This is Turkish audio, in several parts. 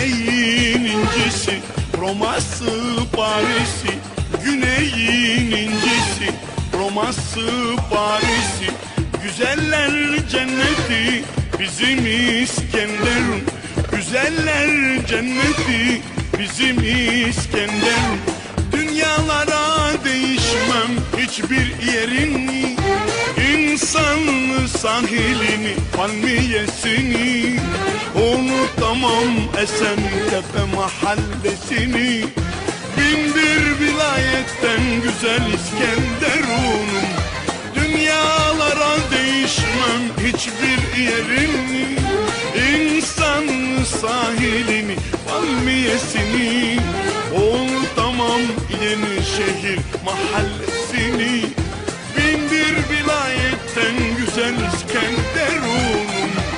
Kuzeyin incisi, Roma'sı Paris'i. Güneyin incisi, Roma'sı Paris'i. Güzeller cenneti bizim İskenderun. Güzeller cenneti bizim İskenderun. Dünyalara değişmem hiçbir yerini, İnsanlı sahilini, palmiyesini. Unutamam Esentepe mahallesini. Binbir vilayetten güzel İskenderun'um. Dünyalara değişmem hiçbir yerini, İnsanlı sahilini, palmiyesini. Unutamam Yenişehir mahallesini. Binbir vilayetten güzel İskenderun'um.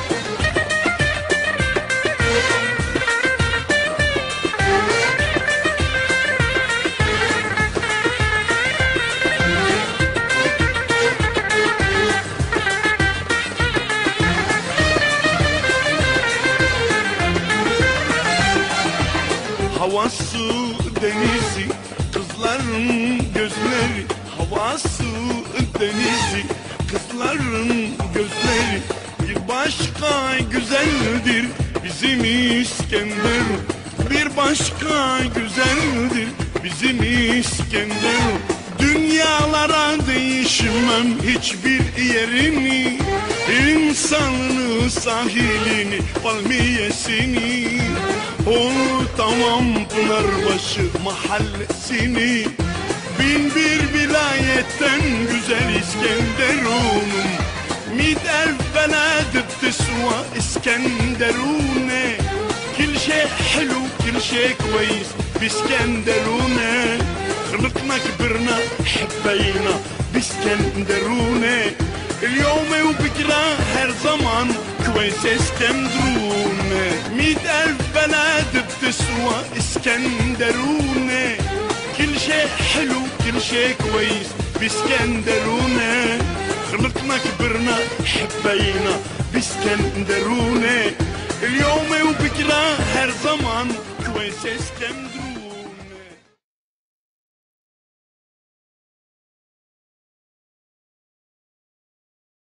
Havası denizi, kızların gözleri. Havası denizi, kızların gözleri. Bir başka güzeldir bizim İskenderun. Bir başka güzeldir bizim İskenderun. Dünyalara değişmem hiçbir yerini, İnsanını, sahilini, palmiyesini. Unutamam Pınarbaşı mahallesini. Binbir vilayetten güzel İskenderun'um. Mit elf بلد بتسوى اسكندرونة. كل شيء حلو كل شيء كويس باسكندرونة. خلقنا كبرنا حبينا باسكندرونة. اليوم وبكرة هر زمان كويس اسكندرونة. 100,000 بلد بتسوى اسكندرونة. كل شيء حلو كل شيء كويس باسكندرونة. خلقنا كبرنا حبينا باسكندرونة. اليوم وبكرة هر زمان كويس اسكندرونة.